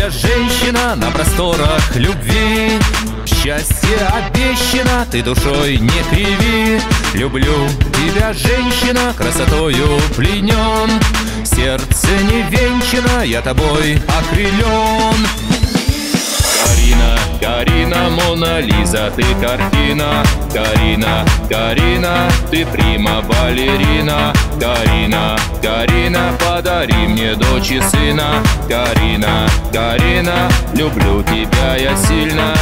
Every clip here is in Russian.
тобой, женщина, на просторах любви. Счастье обещано, ты душой не криви. Люблю тебя, женщина, красотою пленен. Сердце не венчано, я тобой окрылен. Карина, Карина, Мона Лиза, ты картина. Карина, Карина, ты прима балерина. Карина, Карина, подари мне дочь и сына. Карина, Карина, люблю тебя я сильно.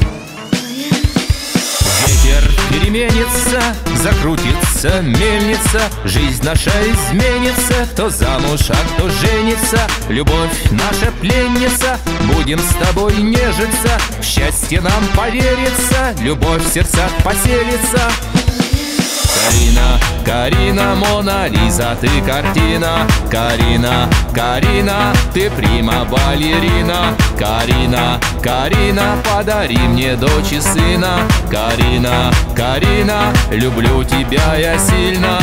Ветер переменится, закрутится мельница. Жизнь наша изменится, кто замуж, а кто женится. Любовь наша пленница, будем с тобой нежиться. В счастье нам поверится, любовь в сердцах поселится. Карина, Карина, Мона Лиза, ты картина. Карина, Карина, ты прима балерина. Карина, Карина, подари мне дочь и сына. Карина, Карина, люблю тебя я сильно.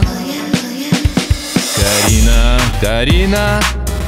Карина, Карина.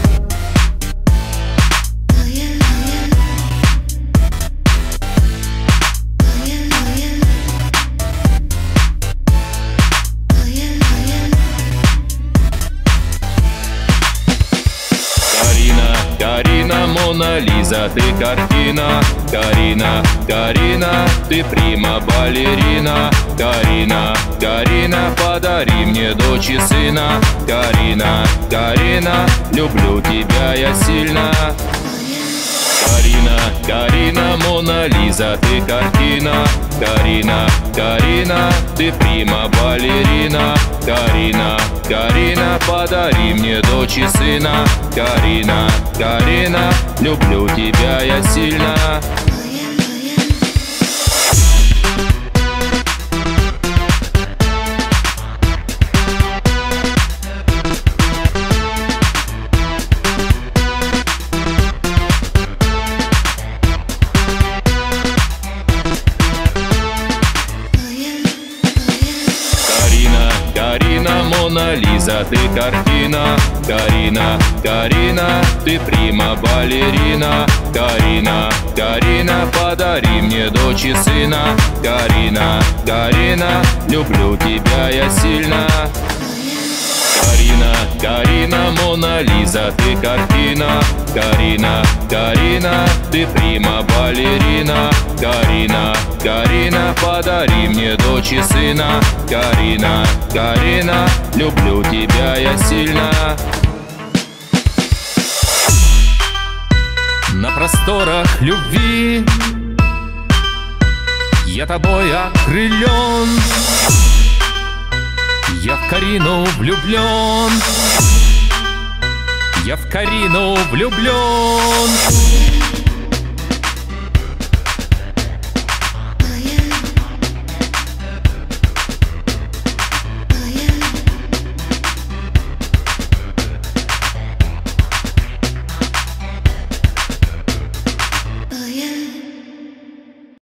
Карина, Мона Лиза, ты картина. Карина, Карина, ты прима балерина. Карина, Карина, подари мне дочь и сына. Карина, Карина, люблю тебя я сильно. Карина, Карина, Мона Лиза, ты картина. Карина, Карина, ты прима балерина. Карина, Карина, подари мне дочь и сына. Карина, Карина, люблю тебя я сильно. Карина, Мона Лиза, ты картина. Карина, Карина, ты прима балерина. Карина, Карина, подари мне дочь и сына. Карина, Карина, люблю тебя я сильно. Карина, Карина, Мона Лиза, ты картина. Карина, Карина, ты прима балерина. Карина, Карина, подари мне дочь и сына. Карина, Карина, люблю тебя я сильно. На просторах любви я тобой окрылен. Я в Карину влюблен. Я в Карину влюблен.